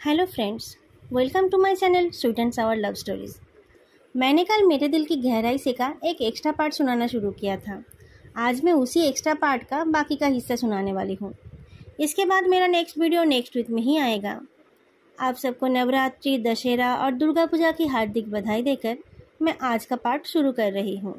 Hello friends, welcome to my channel sweet and sour love stories. मैंने कल मेरे दिल की गहराई से का एक एक्स्ट्रा पार्ट सुनाना शुरू किया था। आज मैं उसी एक्स्ट्रा पार्ट का बाकी का हिस्सा सुनाने वाली हूँ। इसके बाद मेरा नेक्स्ट वीडियो नेक्स्ट वीक में ही आएगा। आप सबको नवरात्रि, दशहरा और दुर्गा पूजा की हार्दिक बधाई देकर मैं आज का पार्ट शुरू कर रही हूँ।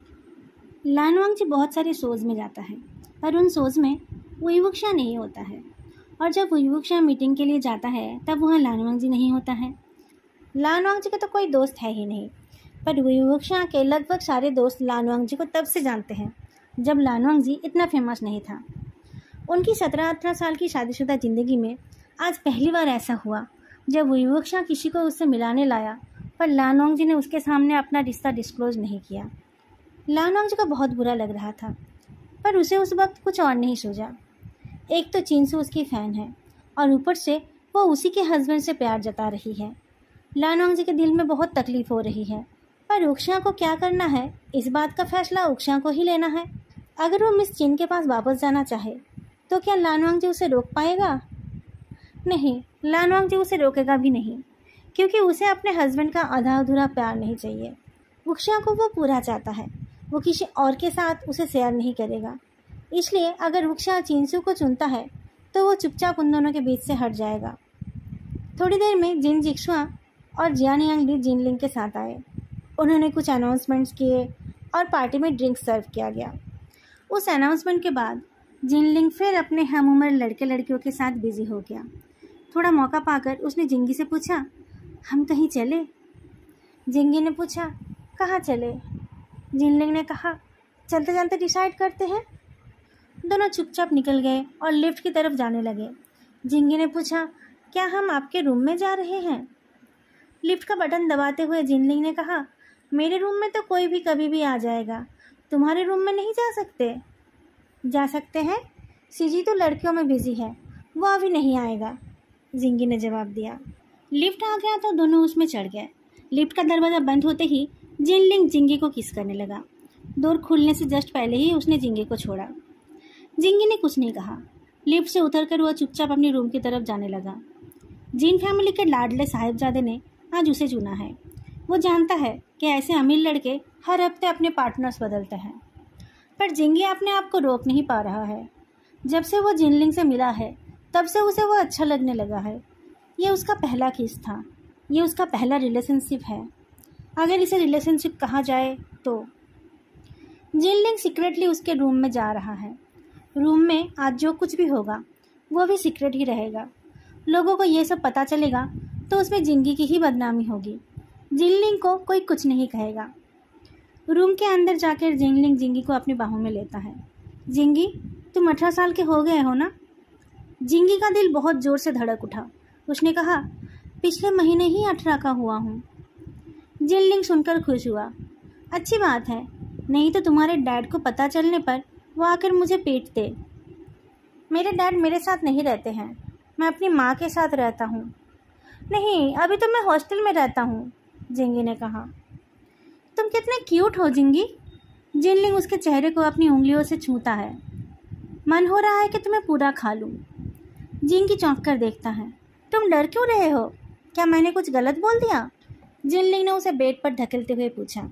लानवांग जी बहुत सारे शोज़ में जाता है, पर उन शोज़ में वुईवुक्शा नहीं होता है। और जब वुईवुक्शा मीटिंग के लिए जाता है तब वहाँ लानवांग जी नहीं होता है। लानवांग जी का तो कोई दोस्त है ही नहीं, पर वुईवुक्शा के लगभग सारे दोस्त लानवांग जी को तब से जानते हैं जब लानवांग जी इतना फेमस नहीं था। उनकी 17-18 साल की शादीशुदा ज़िंदगी में आज पहली बार ऐसा हुआ जब वुईवुक्शा किसी को उससे मिलाने लाया, पर लानवांग जी ने उसके सामने अपना रिश्ता डिस्क्लोज नहीं किया। लानवांग जी को बहुत बुरा लग रहा था, पर उसे उस वक्त कुछ और नहीं सूझा। एक तो चिंसू उसकी फ़ैन है और ऊपर से वो उसी के हस्बैंड से प्यार जता रही है। लानवांग जी के दिल में बहुत तकलीफ़ हो रही है, पर उक्शा को क्या करना है इस बात का फैसला उक्शा को ही लेना है। अगर वो मिस चिन के पास वापस जाना चाहे तो क्या लानवांग जी उसे रोक पाएगा? नहीं, लानवांग जी उसे रोकेगा भी नहीं, क्योंकि उसे अपने हस्बैंड का आधा अधूरा प्यार नहीं चाहिए। उक्शा को वो पूरा चाहता है, वो किसी और के साथ उसे शेयर नहीं करेगा। इसलिए अगर उक्शा चिंसू को चुनता है तो वो चुपचाप उन दोनों के बीच से हट जाएगा। थोड़ी देर में जिन जिक्शुआ और जियानियांग ली जिनलिंग के साथ आए। उन्होंने कुछ अनाउंसमेंट्स किए और पार्टी में ड्रिंक सर्व किया गया। उस अनाउंसमेंट के बाद जिनलिंग फिर अपने हम उम्र लड़के लड़कियों के साथ बिजी हो गया। थोड़ा मौका पाकर उसने जिंगी से पूछा, हम कहीं चले? जिंगी ने पूछा, कहाँ चले? जिनलिंग ने कहा, चलते चलते डिसाइड करते हैं। दोनों चुपचाप निकल गए और लिफ्ट की तरफ जाने लगे। जिंगी ने पूछा, क्या हम आपके रूम में जा रहे हैं? लिफ्ट का बटन दबाते हुए जिनलिंग ने कहा, मेरे रूम में तो कोई भी कभी भी आ जाएगा, तुम्हारे रूम में नहीं जा सकते? जा सकते हैं, सीजी तो लड़कियों में बिजी है, वो अभी नहीं आएगा, जिंगी ने जवाब दिया। लिफ्ट आ गया तो दोनों उसमें चढ़ गए। लिफ्ट का दरवाज़ा बंद होते ही जिनलिंग जिंगी को किस करने लगा। डोर खुलने से जस्ट पहले ही उसने जिंगी को छोड़ा। जिंगी ने कुछ नहीं कहा। लिफ्ट से उतरकर वह चुपचाप अपने रूम की तरफ जाने लगा। जिन फैमिली के लाडले साहिबजादे ने आज उसे चुना है। वो जानता है कि ऐसे अमीर लड़के हर हफ्ते अपने पार्टनर्स बदलते हैं, पर जिंगी अपने आप को रोक नहीं पा रहा है। जब से वो जिनलिंग से मिला है तब से उसे वो अच्छा लगने लगा है। ये उसका पहला किस था, ये उसका पहला रिलेशनशिप है, अगर इसे रिलेशनशिप कहा जाए तो। जिनलिंग सीक्रेटली उसके रूम में जा रहा है। रूम में आज जो कुछ भी होगा वो भी सीक्रेट ही रहेगा। लोगों को ये सब पता चलेगा तो उसमें जिंगी की ही बदनामी होगी। जिनलिंग को कोई कुछ नहीं कहेगा। रूम के अंदर जाकर जिनलिंग जिंगी को अपनी बाहों में लेता है। जिंगी, तुम 18 साल के हो गए हो ना? जिंगी का दिल बहुत ज़ोर से धड़क उठा। उसने कहा, पिछले महीने ही 18 का हुआ हूँ। जिनलिंग सुनकर खुश हुआ। अच्छी बात है, नहीं तो तुम्हारे डैड को पता चलने पर वो आकर मुझे पीटते। मेरे डैड मेरे साथ नहीं रहते हैं, मैं अपनी माँ के साथ रहता हूँ। नहीं, अभी तो मैं हॉस्टल में रहता हूँ, जिंगी ने कहा। तुम कितने क्यूट हो जिंगी। जिनलिंग उसके चेहरे को अपनी उंगलियों से छूता है। मन हो रहा है कि तुम्हें पूरा खा लूँ। जिंगी चौंक कर देखता है। तुम डर क्यों रहे हो? क्या मैंने कुछ गलत बोल दिया? जिनलिंग ने उसे बेड पर धकेलते हुए पूछा।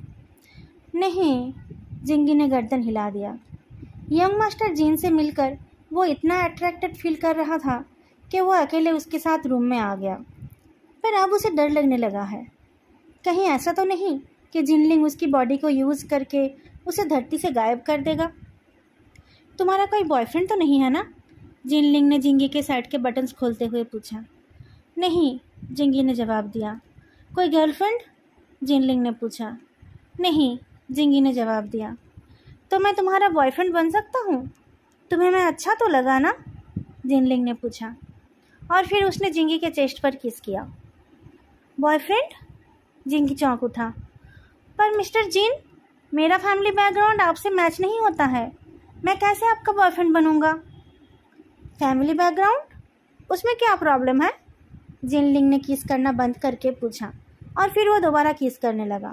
नहीं, जिंगी ने गर्दन हिला दिया। यंग मास्टर जीन से मिलकर वो इतना अट्रैक्टेड फील कर रहा था कि वो अकेले उसके साथ रूम में आ गया, पर अब उसे डर लगने लगा है। कहीं ऐसा तो नहीं कि जिनलिंग उसकी बॉडी को यूज़ करके उसे धरती से गायब कर देगा। तुम्हारा कोई बॉयफ्रेंड तो नहीं है ना? जिनलिंग ने जिंगी के शर्ट के बटन्स खोलते हुए पूछा। नहीं, जिंगी ने जवाब दिया। कोई गर्लफ्रेंड? जिनलिंग ने पूछा। नहीं, जिंगी ने जवाब दिया। तो मैं तुम्हारा बॉयफ्रेंड बन सकता हूँ? तुम्हें मैं अच्छा तो लगा ना? जिनलिंग ने पूछा और फिर उसने जिंगी के चेस्ट पर किस किया। बॉयफ्रेंड? जिंगी चौंक उठा। पर मिस्टर जिन, मेरा फैमिली बैकग्राउंड आपसे मैच नहीं होता है, मैं कैसे आपका बॉयफ्रेंड बनूंगा? Family background? उसमें क्या प्रॉब्लम है? जिनलिंग ने किस करना बंद करके पूछा और फिर वो दोबारा किस करने लगा।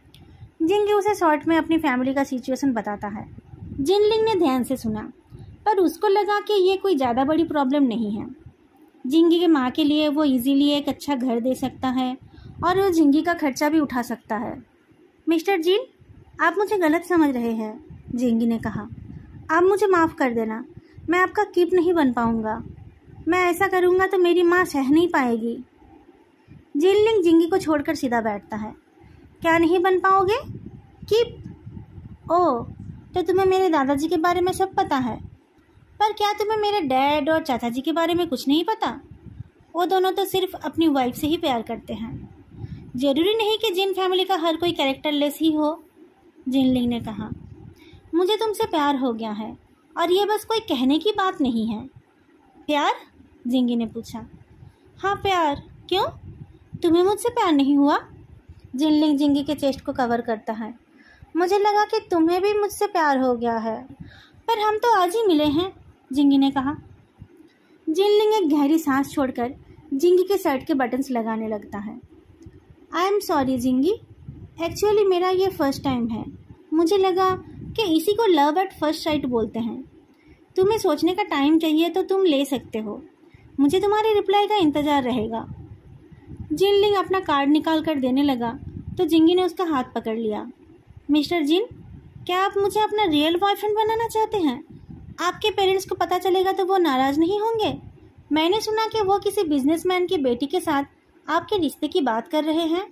जिंगी उसे शॉर्ट में अपनी फैमिली का सिचुएशन बताता है। जिनलिंग ने ध्यान से सुना, पर उसको लगा कि ये कोई ज़्यादा बड़ी प्रॉब्लम नहीं है। जिंगी के माँ के लिए वो इजीली एक अच्छा घर दे सकता है और वो जिंगी का खर्चा भी उठा सकता है। मिस्टर जिन, आप मुझे गलत समझ रहे हैं, जिंगी ने कहा। आप मुझे माफ़ कर देना, मैं आपका कीप नहीं बन पाऊंगा। मैं ऐसा करूंगा तो मेरी माँ सह नहीं पाएगी। जिनलिंग जिंगी को छोड़कर सीधा बैठता है। क्या नहीं बन पाओगे? कीप? ओह, तो तुम्हें मेरे दादाजी के बारे में सब पता है, पर क्या तुम्हें मेरे डैड और चाचा जी के बारे में कुछ नहीं पता? वो दोनों तो सिर्फ अपनी वाइफ से ही प्यार करते हैं। जरूरी नहीं कि जिन फैमिली का हर कोई कैरेक्टरलेस ही हो, जिनलिंग ने कहा। मुझे तुमसे प्यार हो गया है और ये बस कोई कहने की बात नहीं है। प्यार? जिंगी ने पूछा। हाँ प्यार, क्यों? तुम्हें मुझसे प्यार नहीं हुआ? जिनलिंग जिंगी के चेस्ट को कवर करता है। मुझे लगा कि तुम्हें भी मुझसे प्यार हो गया है, पर हम तो आज ही मिले हैं, जिंगी ने कहा। जिनलिंग एक गहरी सांस छोड़कर जिंगी के शर्ट के बटन्स लगाने लगता है। I am sorry Jingyi, actually मेरा ये फर्स्ट टाइम है। मुझे लगा कि इसी को लव एट फर्स्ट साइट बोलते हैं। तुम्हें सोचने का टाइम चाहिए तो तुम ले सकते हो। मुझे तुम्हारे रिप्लाई का इंतज़ार रहेगा। जिनलिंग अपना कार्ड निकाल कर देने लगा तो जिंगी ने उसका हाथ पकड़ लिया। मिस्टर जिन, क्या आप मुझे अपना रियल बॉयफ्रेंड बनाना चाहते हैं? आपके पेरेंट्स को पता चलेगा तो वो नाराज़ नहीं होंगे? मैंने सुना कि वो किसी बिजनेसमैन की बेटी के साथ आपके रिश्ते की बात कर रहे हैं।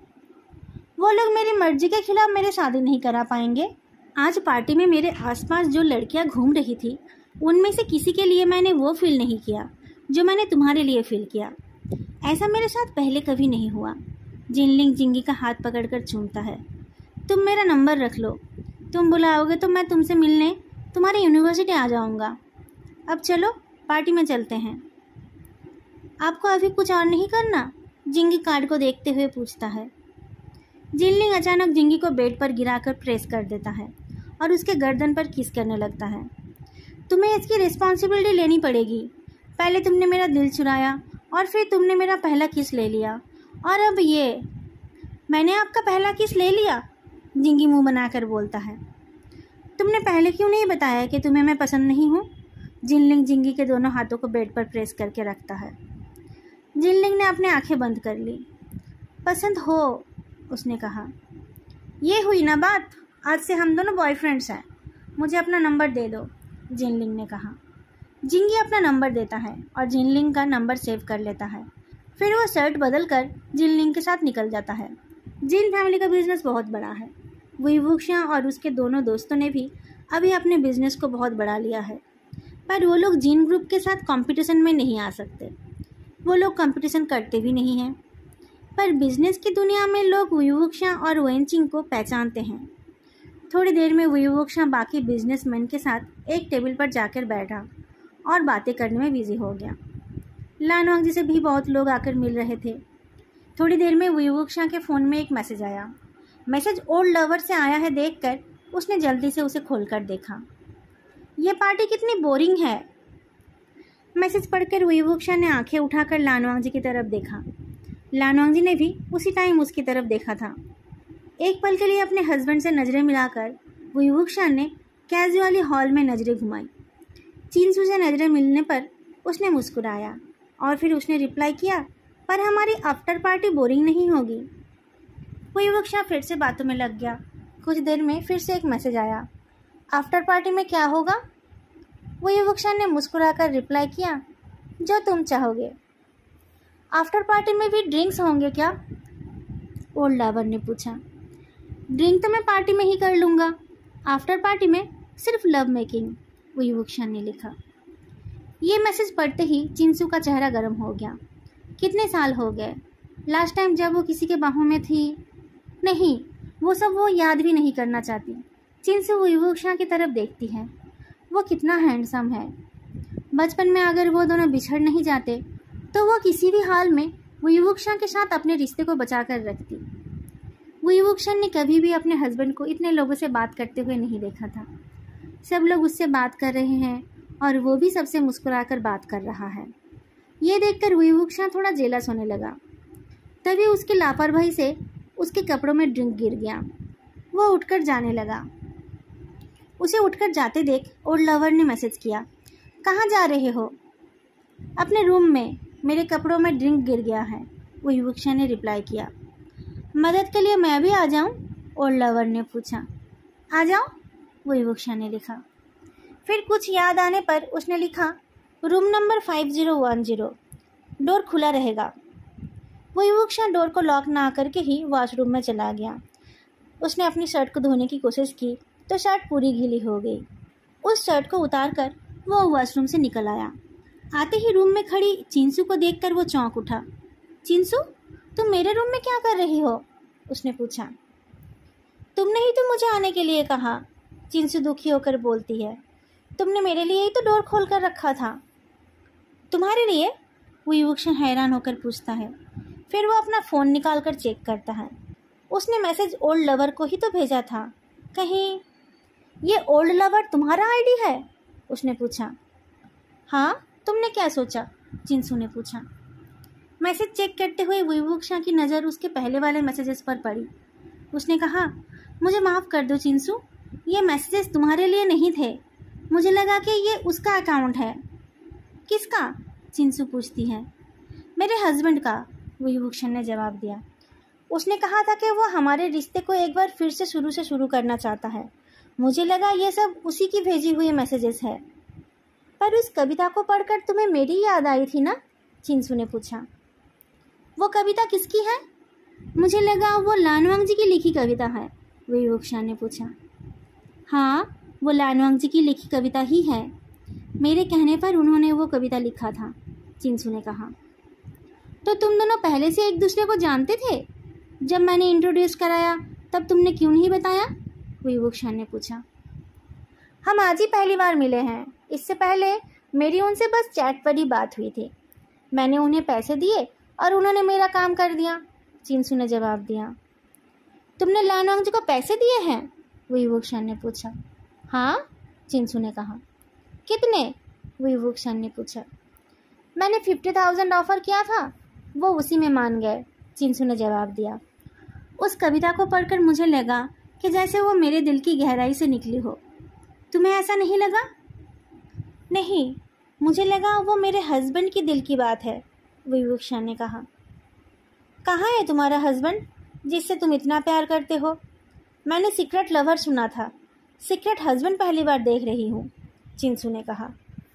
वो लोग मेरी मर्जी के खिलाफ मेरे शादी नहीं करा पाएंगे। आज पार्टी में मेरे आसपास जो लड़कियां घूम रही थी, उनमें से किसी के लिए मैंने वो फील नहीं किया जो मैंने तुम्हारे लिए फील किया। ऐसा मेरे साथ पहले कभी नहीं हुआ। जिनलिंग जिंगी का हाथ पकड़कर चूमता है। तुम मेरा नंबर रख लो। तुम बुलाओगे तो मैं तुमसे मिलने तुम्हारी यूनिवर्सिटी आ जाऊंगा। अब चलो पार्टी में चलते हैं। आपको अभी कुछ और नहीं करना? जिंगी कार्ड को देखते हुए पूछता है। जिनलिंग अचानक जिंगी को बेड पर गिराकर प्रेस कर देता है और उसके गर्दन पर किस करने लगता है। तुम्हें इसकी रिस्पॉन्सिबिलिटी लेनी पड़ेगी। पहले तुमने मेरा दिल चुराया और फिर तुमने मेरा पहला किस ले लिया, और अब ये। मैंने आपका पहला किस ले लिया? जिंगी मुंह बनाकर बोलता है। तुमने पहले क्यों नहीं बताया कि तुम्हें मैं पसंद नहीं हूँ? जिनलिंग जिंगी के दोनों हाथों को बेड पर प्रेस करके रखता है। जिनलिंग ने अपनी आंखें बंद कर ली। पसंद हो, उसने कहा। ये हुई ना बात, आज से हम दोनों बॉयफ्रेंड्स हैं। मुझे अपना नंबर दे दो, जिनलिंग ने कहा। जिंगी अपना नंबर देता है और जिनलिंग का नंबर सेव कर लेता है। फिर वो शर्ट बदल कर जिनलिंग के साथ निकल जाता है। जिन फैमिली का बिजनेस बहुत बड़ा है। वुईवुक्शा और उसके दोनों दोस्तों ने भी अभी अपने बिजनेस को बहुत बढ़ा लिया है, पर वो लोग जिन ग्रुप के साथ कंपटीशन में नहीं आ सकते। वो लोग कंपटीशन करते भी नहीं हैं, पर बिजनेस की दुनिया में लोग वुईवुक्शा और वेनचिंग को पहचानते हैं। थोड़ी देर में वुईवुक्शा बाकी बिजनेसमैन के साथ एक टेबल पर जाकर बैठा और बातें करने में बिजी हो गया। लानवांग से भी बहुत लोग आकर मिल रहे थे। थोड़ी देर में वुईवुक्शा के फ़ोन में एक मैसेज आया। मैसेज ओल्ड लवर से आया है देखकर उसने जल्दी से उसे खोलकर देखा। ये पार्टी कितनी बोरिंग है। मैसेज पढ़कर वुईवुक्शा ने आंखें उठाकर लानवांग जी की तरफ देखा। लानवांग जी ने भी उसी टाइम उसकी तरफ देखा था। एक पल के लिए अपने हस्बैंड से नज़रें मिलाकर वुईवुक्शा ने कैजुअली हॉल में नज़रें घुमाई। चिंसू से नज़रें मिलने पर उसने मुस्कुराया और फिर उसने रिप्लाई किया, पर हमारी आफ्टर पार्टी बोरिंग नहीं होगी। वुईवुक्शा फिर से बातों में लग गया। कुछ देर में फिर से एक मैसेज आया। आफ्टर पार्टी में क्या होगा? वुईवुक्शा ने मुस्कुराकर रिप्लाई किया, जो तुम चाहोगे। आफ्टर पार्टी में भी ड्रिंक्स होंगे क्या? ओल्ड लवर ने पूछा। ड्रिंक तो मैं पार्टी में ही कर लूँगा, आफ्टर पार्टी में सिर्फ लव मेकिंग, वुईवुक्शा ने लिखा। ये मैसेज पढ़ते ही चिंसू का चेहरा गर्म हो गया। कितने साल हो गए लास्ट टाइम जब वो किसी के बाहों में थी? नहीं, वो सब वो याद भी नहीं करना चाहती। चिंसू वुईवुक्शा की तरफ देखती है। वो कितना हैंडसम है। बचपन में अगर वो दोनों बिछड़ नहीं जाते तो वो किसी भी हाल में वुईवुक्शा के साथ अपने रिश्ते को बचा कर रखती। वुईवुक्शा ने कभी भी अपने हस्बैंड को इतने लोगों से बात करते हुए नहीं देखा था। सब लोग उससे बात कर रहे हैं और वो भी सबसे मुस्कुराकर बात कर रहा है। ये देखकर वुईवुक्शा थोड़ा जेलस होने लगा। तभी उसकी लापरवाही से उसके कपड़ों में ड्रिंक गिर गया। वो उठकर जाने लगा। उसे उठकर जाते देख ओल्ड लवर ने मैसेज किया, कहाँ जा रहे हो? अपने रूम में, मेरे कपड़ों में ड्रिंक गिर गया है, वो युवक्षा ने रिप्लाई किया। मदद के लिए मैं भी आ जाऊं? ओल्ड लवर ने पूछा। आ जाओ, वो युवक्षा ने लिखा। फिर कुछ याद आने पर उसने लिखा, रूम नंबर 5010, डोर खुला रहेगा। वो युवक्षा डोर को लॉक ना करके ही वॉशरूम में चला गया। उसने अपनी शर्ट को धोने की कोशिश की तो शर्ट पूरी गीली हो गई। उस शर्ट को उतारकर वो वॉशरूम से निकल आया। आते ही रूम में खड़ी चिंसू को देखकर वो चौंक उठा। चिंसू, तुम मेरे रूम में क्या कर रही हो? उसने पूछा। तुमने ही तो मुझे आने के लिए कहा, चिंसू दुखी होकर बोलती है। तुमने मेरे लिए ही तो डोर खोल कर रखा था। तुम्हारे लिए? वो युवक हैरान होकर पूछता है। फिर वो अपना फ़ोन निकाल कर चेक करता है। उसने मैसेज ओल्ड लवर को ही तो भेजा था। कहीं ये ओल्ड लवर तुम्हारा आईडी है? उसने पूछा। हाँ, तुमने क्या सोचा? चिंसू ने पूछा। मैसेज चेक करते हुए विवुक्षा की नज़र उसके पहले वाले मैसेजेस पर पड़ी। उसने कहा, मुझे माफ़ कर दो चिंसू, ये मैसेजेस तुम्हारे लिए नहीं थे। मुझे लगा कि ये उसका अकाउंट है। किसका? चिंसू पूछती है। मेरे हस्बैंड का, विवुक्षा ने जवाब दिया। उसने कहा था कि वो हमारे रिश्ते को एक बार फिर से शुरू करना चाहता है। मुझे लगा ये सब उसी की भेजी हुई मैसेजेस है। पर उस कविता को पढ़कर तुम्हें मेरी याद आई थी ना? चिंसू ने पूछा। वो कविता किसकी है? मुझे लगा वो लानवांग जी की लिखी कविता है, विवुक्षा ने पूछा। हाँ, वो लानवांग जी की लिखी कविता ही है। मेरे कहने पर उन्होंने वो कविता लिखा था, चिंसू ने कहा। तो तुम दोनों पहले से एक दूसरे को जानते थे? जब मैंने इंट्रोड्यूस कराया तब तुमने क्यों नहीं बताया? विवुक्षा ने पूछा। हम आज ही पहली बार मिले हैं। इससे पहले मेरी उनसे बस चैट पर ही बात हुई थी। मैंने उन्हें पैसे दिए और उन्होंने मेरा काम कर दिया, चिंसू ने जवाब दिया। तुमने लानवांग जी को पैसे दिए हैं? विवुक्षा ने पूछा। हाँ, चिंसू ने कहा। कितने? विवुक्षा ने पूछा। मैंने 50,000 ऑफर किया था, वो उसी में मान गए, चिंसू ने जवाब दिया। उस कविता को पढ़कर मुझे लगा कि जैसे वो मेरे दिल की गहराई से निकली हो। तुम्हें ऐसा नहीं लगा? नहीं, मुझे लगा वो मेरे हस्बैंड की दिल की बात है, विवुक्षा ने कहा। कहाँ है तुम्हारा हस्बैंड जिससे तुम इतना प्यार करते हो? मैंने सीक्रेट लवर सुना था, सीक्रेट हस्बैंड पहली बार देख रही हूँ, चिंसू ने कहा।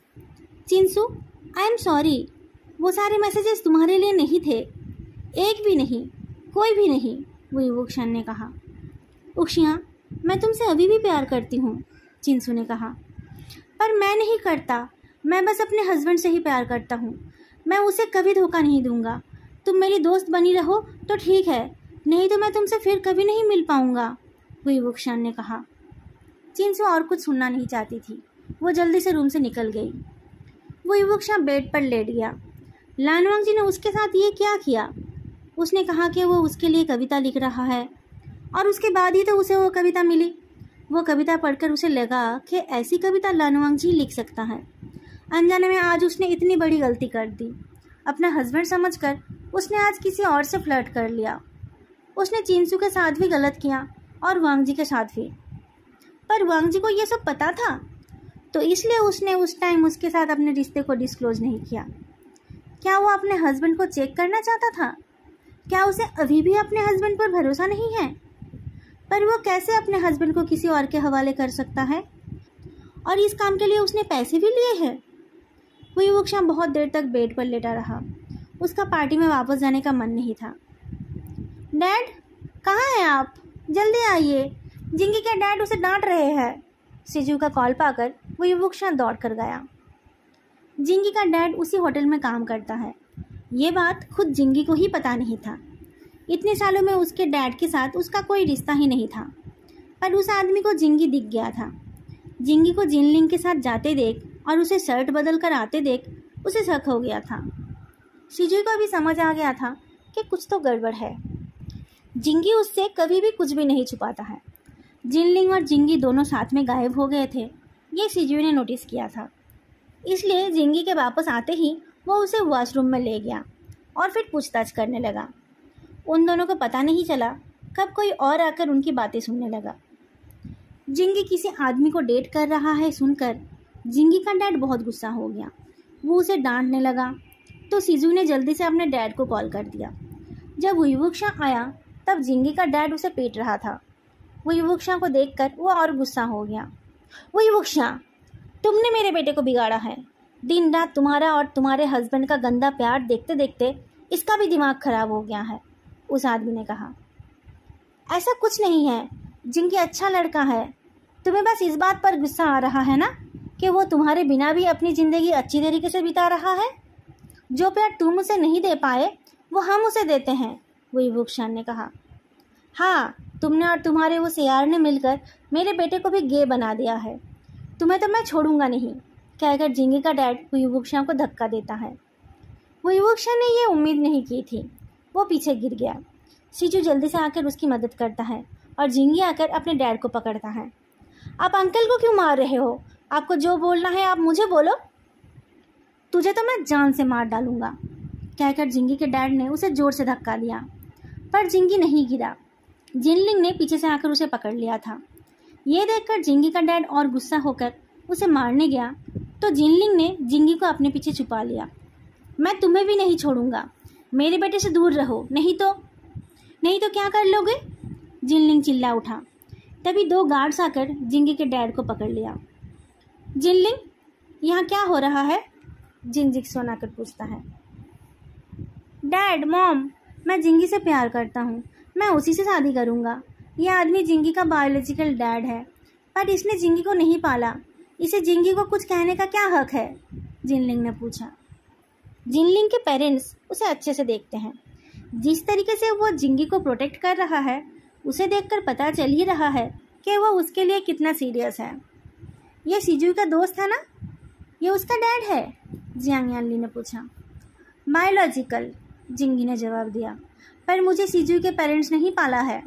चिंसू, आई एम सॉरी, वो सारे मैसेजेस तुम्हारे लिए नहीं थे, एक भी नहीं, कोई भी नहीं, विवुक्षा ने कहा। उक्षिया, मैं तुमसे अभी भी प्यार करती हूँ, चिंसू ने कहा। पर मैं नहीं करता, मैं बस अपने हस्बैंड से ही प्यार करता हूँ। मैं उसे कभी धोखा नहीं दूंगा। तुम मेरी दोस्त बनी रहो तो ठीक है, नहीं तो मैं तुमसे फिर कभी नहीं मिल पाऊंगा, विवुक्षा ने कहा। चिंसू और कुछ सुनना नहीं चाहती थी। वो जल्दी से रूम से निकल गई। वो युवक्षा बेड पर लेट गया। लानवांग जी ने उसके साथ ये क्या किया? उसने कहा कि वो उसके लिए कविता लिख रहा है और उसके बाद ही तो उसे वो कविता मिली। वो कविता पढ़कर उसे लगा कि ऐसी कविता लानवांग जी लिख सकता है। अनजाने में आज उसने इतनी बड़ी गलती कर दी। अपना हस्बैंड समझकर उसने आज किसी और से फ्लर्ट कर लिया। उसने चिंसू के साथ भी गलत किया और वांग जी के साथ भी। पर वांग जी को ये सब पता था, तो इसलिए उसने उस टाइम उसके साथ अपने रिश्ते को डिस्क्लोज नहीं किया। क्या वो अपने हस्बैंड को चेक करना चाहता था? क्या उसे अभी भी अपने हस्बैंड पर भरोसा नहीं है? पर वो कैसे अपने हस्बैंड को किसी और के हवाले कर सकता है? और इस काम के लिए उसने पैसे भी लिए हैं। वो युवक्षा बहुत देर तक बेड पर लेटा रहा। उसका पार्टी में वापस जाने का मन नहीं था। डैड, कहाँ हैं आप? जल्दी आइए, जिंगी के डैड उसे डांट रहे हैं। सिजू का कॉल पाकर वो युवक्षा दौड़ कर गया। जिंगी का डैड उसी होटल में काम करता है। ये बात खुद जिंगी को ही पता नहीं था। इतने सालों में उसके डैड के साथ उसका कोई रिश्ता ही नहीं था। पर उस आदमी को जिंगी दिख गया था। जिंगी को जिनलिंग के साथ जाते देख और उसे शर्ट बदल कर आते देख उसे शक हो गया था। सिजू को भी समझ आ गया था कि कुछ तो गड़बड़ है। जिंगी उससे कभी भी कुछ भी नहीं छुपाता है। जिनलिंग और जिंगी दोनों साथ में गायब हो गए थे, ये सिजू ने नोटिस किया था। इसलिए जिंगी के वापस आते ही वो उसे वॉशरूम में ले गया और फिर पूछताछ करने लगा। उन दोनों को पता नहीं चला कब कोई और आकर उनकी बातें सुनने लगा। जिंगी किसी आदमी को डेट कर रहा है सुनकर जिंगी का डैड बहुत गुस्सा हो गया। वो उसे डांटने लगा। तो सिजू ने जल्दी से अपने डैड को कॉल कर दिया। जब वुईवुक्शा आया तब जिंगी का डैड उसे पीट रहा था। वुईवुक्शा को देखकर वो और गुस्सा हो गया। वुईवुक्शा, तुमने मेरे बेटे को बिगाड़ा है। दिन रात तुम्हारा और तुम्हारे हस्बैंड का गंदा प्यार देखते देखते इसका भी दिमाग खराब हो गया है, उस आदमी ने कहा। ऐसा कुछ नहीं है, जिंगी अच्छा लड़का है। तुम्हें बस इस बात पर गुस्सा आ रहा है ना कि वो तुम्हारे बिना भी अपनी ज़िंदगी अच्छी तरीके से बिता रहा है। जो प्यार तुम उसे नहीं दे पाए वो हम उसे देते हैं, वुईवुक्शा ने कहा। हाँ, तुमने और तुम्हारे वो सियार ने मिलकर मेरे बेटे को भी गे बना दिया है। तुम्हें तो मैं छोड़ूंगा नहीं, कहकर जिंगी का डैड वुईवुक्शा को धक्का देता है। वुईवुक्शा ने ये उम्मीद नहीं की थी, वो पीछे गिर गया। सिजू जल्दी से आकर उसकी मदद करता है और जिंगी आकर अपने डैड को पकड़ता है। आप अंकल को क्यों मार रहे हो? आपको जो बोलना है आप मुझे बोलो। तुझे तो मैं जान से मार डालूंगा, कहकर जिंगी के डैड ने उसे जोर से धक्का दिया, पर जिंगी नहीं गिरा। जिनलिंग ने पीछे से आकर उसे पकड़ लिया था। ये देखकर जिंगी का डैड और गुस्सा होकर उसे मारने गया तो जिनलिंग ने जिंगी को अपने पीछे छुपा लिया। मैं तुम्हें भी नहीं छोड़ूंगा, मेरे बेटे से दूर रहो, नहीं तो क्या कर लोगे? जिनलिंग चिल्ला उठा। तभी 2 गार्ड्स आकर जिंगी के डैड को पकड़ लिया। जिनलिंग, यहाँ क्या हो रहा है? जिनजिक्सोन आकर पूछता है। डैड, मॉम, मैं जिंगी से प्यार करता हूँ, मैं उसी से शादी करूँगा। यह आदमी जिंगी का बायोलॉजिकल डैड है, पर इसने जिंगी को नहीं पाला। इसे जिंगी को कुछ कहने का क्या हक है? जिनलिंग ने पूछा। जिनलिंग के पेरेंट्स उसे अच्छे से देखते हैं। जिस तरीके से वो जिंगी को प्रोटेक्ट कर रहा है, उसे देखकर पता चल ही रहा है कि वो उसके लिए कितना सीरियस है। ये सिजू का दोस्त है ना? ये उसका डैड है? जियांग यानली ने पूछा। बायोलॉजिकल, जिंगी ने जवाब दिया, पर मुझे सिजू के पेरेंट्स नहीं पाला है।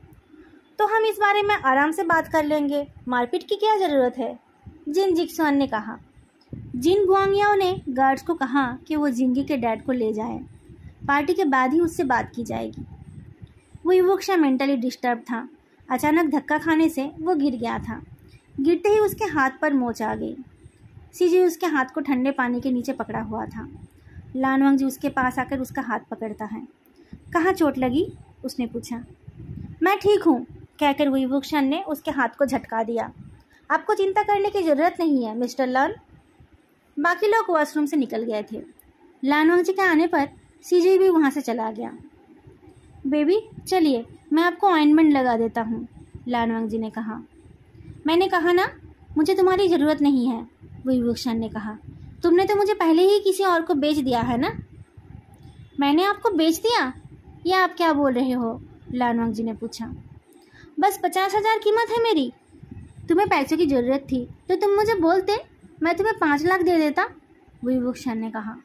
तो हम इस बारे में आराम से बात कर लेंगे, मारपीट की क्या ज़रूरत है? जिनजिक्सोन ने कहा। जिन गुआंगयाओ ने गार्ड्स को कहा कि वो जिंगी के डैड को ले जाएं। पार्टी के बाद ही उससे बात की जाएगी। वुईवुक्शा मेंटली डिस्टर्ब था। अचानक धक्का खाने से वो गिर गया था। गिरते ही उसके हाथ पर मोच आ गई। सिजू उसके हाथ को ठंडे पानी के नीचे पकड़ा हुआ था। लानवांग जी उसके पास आकर उसका हाथ पकड़ता है। कहाँ चोट लगी? उसने पूछा। मैं ठीक हूँ, कहकर वुईवुक्शा ने उसके हाथ को झटका दिया। आपको चिंता करने की ज़रूरत नहीं है, मिस्टर लन। बाकी लोग वॉशरूम से निकल गए थे। लानवांग जी के आने पर सिजू भी वहाँ से चला गया। बेबी, चलिए मैं आपको ऑइंटमेंट लगा देता हूँ, लानवांग जी ने कहा। मैंने कहा ना, मुझे तुम्हारी ज़रूरत नहीं है, वुईवुक्शा ने कहा। तुमने तो मुझे पहले ही किसी और को बेच दिया है ना? मैंने आपको बेच दिया? या आप क्या बोल रहे हो? लानवांग जी ने पूछा। बस 50,000 कीमत है मेरी। तुम्हें पैसों की ज़रूरत थी तो तुम मुझे बोलते, मैं तुम्हें 5 लाख दे देता, वुईवुक्शा ने कहा।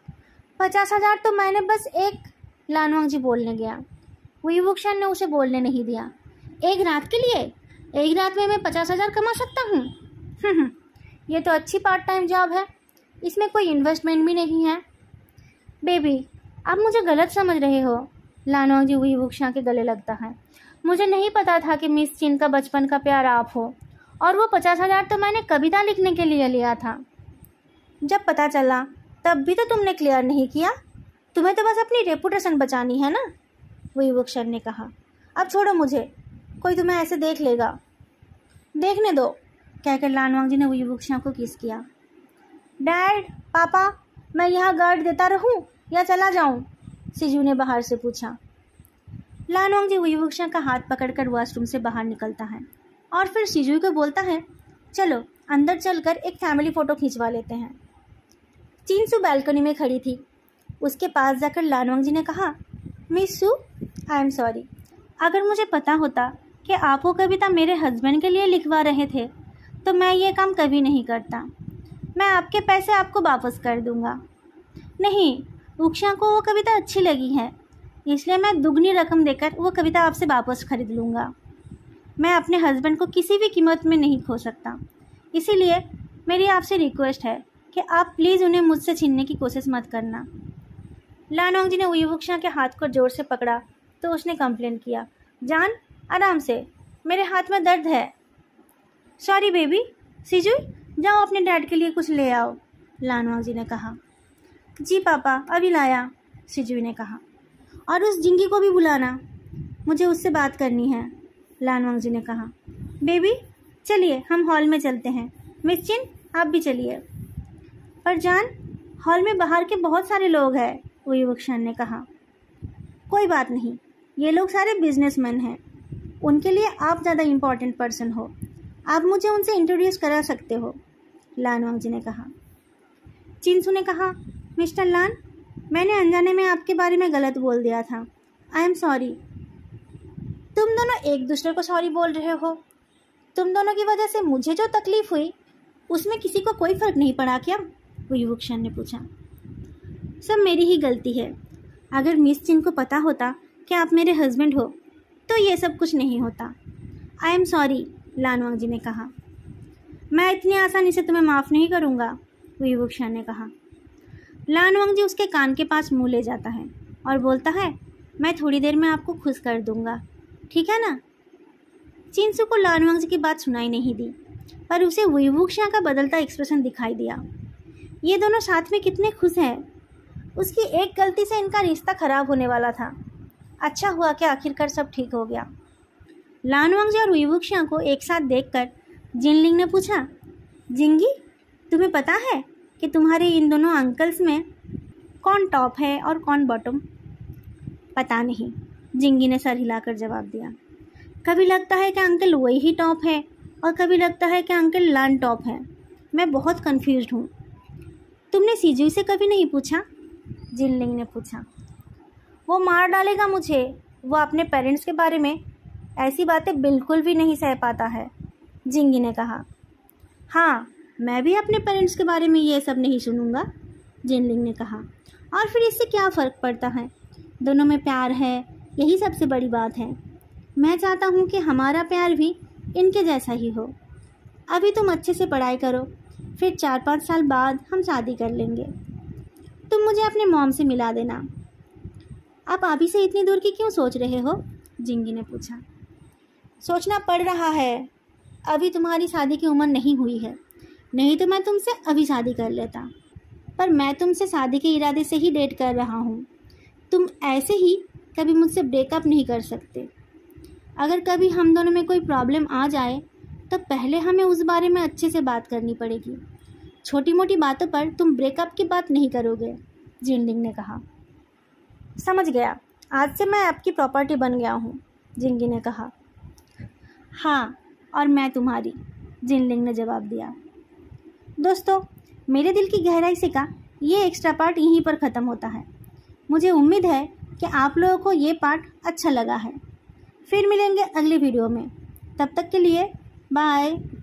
50,000 तो मैंने बस एक, लानवांग जी बोलने गया। वुईवुक्शा ने उसे बोलने नहीं दिया। एक रात के लिए? एक रात में मैं 50,000 कमा सकता हूँ? ये तो अच्छी पार्ट टाइम जॉब है, इसमें कोई इन्वेस्टमेंट भी नहीं है। बेबी, आप मुझे गलत समझ रहे हो, लानवांग जी वुईवुक्शा के गले लगता है। मुझे नहीं पता था कि मिस चिन का बचपन का प्यार आप हो, और वो 50,000 तो मैंने कविता लिखने के लिए लिया था। जब पता चला तब भी तो तुमने क्लियर नहीं किया। तुम्हें तो बस अपनी रेपुटेशन बचानी है ना, वुईवुक्शा ने कहा। अब छोड़ो मुझे, कोई तुम्हें ऐसे देख लेगा। देखने दो, कहकर लानवांग जी ने वुईवुक्शा को किस किया। डैड, पापा, मैं यहाँ गार्ड देता रहूँ या चला जाऊँ? सिजू ने बाहर से पूछा। लानवांग जी वुईवुक्शा का हाथ पकड़कर वॉशरूम से बाहर निकलता है और फिर सिजू को बोलता है, चलो अंदर चलकर एक फैमिली फ़ोटो खिंचवा लेते हैं। चिनसू बालकनी में खड़ी थी। उसके पास जाकर लानवांग जी ने कहा, Miss Su, I am sorry. अगर मुझे पता होता कि आप वो कविता मेरे हस्बैंड के लिए लिखवा रहे थे तो मैं ये काम कभी नहीं करता। मैं आपके पैसे आपको वापस कर दूंगा। नहीं, वुक्शा को वो कविता अच्छी लगी है, इसलिए मैं दुगनी रकम देकर वो कविता आपसे वापस खरीद लूँगा। मैं अपने हस्बैंड को किसी भी कीमत में नहीं खो सकता, इसीलिए मेरी आपसे रिक्वेस्ट है कि आप प्लीज़ उन्हें मुझसे छीनने की कोशिश मत करना। लानवांग जी ने वुईवुक्शा के हाथ को जोर से पकड़ा तो उसने कंप्लेन किया, जान, आराम से, मेरे हाथ में दर्द है। Sorry baby. सिजू, जाओ अपने डैड के लिए कुछ ले आओ, लानवांग जी ने कहा। जी पापा, अभी लाया, सिजुई ने कहा। और उस जिंगी को भी बुलाना, मुझे उससे बात करनी है, लान वांगजी ने कहा। बेबी चलिए हम हॉल में चलते हैं। मिस चिन आप भी चलिए। पर जान, हॉल में बाहर के बहुत सारे लोग हैं, वही वुक्शान ने कहा। कोई बात नहीं, ये लोग सारे बिजनेसमैन हैं, उनके लिए आप ज़्यादा इम्पोर्टेंट पर्सन हो, आप मुझे उनसे इंट्रोड्यूस करा सकते हो, लान वांगजी ने कहा। चिंसू ने कहा, मिस्टर लान, मैंने अनजाने में आपके बारे में गलत बोल दिया था, आई एम सॉरी। तुम दोनों एक दूसरे को सॉरी बोल रहे हो? तुम दोनों की वजह से मुझे जो तकलीफ हुई उसमें किसी को कोई फर्क नहीं पड़ा क्या? वही वुक्शान ने पूछा। सब मेरी ही गलती है, अगर मिस चिन को पता होता कि आप मेरे हस्बैंड हो तो ये सब कुछ नहीं होता। आई एम सॉरी, लान वांगजी ने कहा। मैं इतनी आसानी से तुम्हें माफ़ नहीं करूँगा, वही वुक्शान ने कहा। लान वांगजी उसके कान के पास मुँह ले जाता है और बोलता है, मैं थोड़ी देर में आपको खुश कर दूँगा, ठीक है ना? चिंसू को लान वांगजी की बात सुनाई नहीं दी, पर उसे वही वुक्शान का बदलता एक्सप्रेशन दिखाई दिया। ये दोनों साथ में कितने खुश हैं। उसकी एक गलती से इनका रिश्ता खराब होने वाला था। अच्छा हुआ कि आखिरकार सब ठीक हो गया। लान वांगजी और वही वुक्शान को एक साथ देखकर जिनलिंग ने पूछा, जिंगी तुम्हें पता है कि तुम्हारे इन दोनों अंकल्स में कौन टॉप है और कौन बॉटम? पता नहीं, जिंगी ने सर हिलाकर जवाब दिया। कभी लगता है कि अंकल वही ही टॉप है और कभी लगता है कि अंकल लान टॉप है। मैं बहुत कंफ्यूज्ड हूँ। तुमने सिजुई से कभी नहीं पूछा? जिनलिंग ने पूछा। वो मार डालेगा मुझे, वो अपने पेरेंट्स के बारे में ऐसी बातें बिल्कुल भी नहीं सह पाता है, जिंगी ने कहा। हाँ, मैं भी अपने पेरेंट्स के बारे में ये सब नहीं सुनूंगा, जिनलिंग ने कहा। और फिर इससे क्या फ़र्क पड़ता है, दोनों में प्यार है, यही सबसे बड़ी बात है। मैं चाहता हूँ कि हमारा प्यार भी इनके जैसा ही हो। अभी तुम अच्छे से पढ़ाई करो, फिर 4-5 साल बाद हम शादी कर लेंगे। तुम मुझे अपने मॉम से मिला देना। आप अभी से इतनी दूर की क्यों सोच रहे हो? जिंगी ने पूछा। सोचना पड़ रहा है, अभी तुम्हारी शादी की उम्र नहीं हुई है, नहीं तो मैं तुमसे अभी शादी कर लेता। पर मैं तुमसे शादी के इरादे से ही डेट कर रहा हूँ। तुम ऐसे ही कभी मुझसे ब्रेकअप नहीं कर सकते। अगर कभी हम दोनों में कोई प्रॉब्लम आ जाए तो पहले हमें उस बारे में अच्छे से बात करनी पड़ेगी। छोटी मोटी बातों पर तुम ब्रेकअप की बात नहीं करोगे, जिनलिंग ने कहा। समझ गया, आज से मैं आपकी प्रॉपर्टी बन गया हूँ, जिंगी ने कहा। हाँ, और मैं तुम्हारी, जिनलिंग ने जवाब दिया। दोस्तों, मेरे दिल की गहराई से का ये एक्स्ट्रा पार्ट यहीं पर ख़त्म होता है। मुझे उम्मीद है कि आप लोगों को ये पार्ट अच्छा लगा है। फिर मिलेंगे अगली वीडियो में, तब तक के लिए बाय।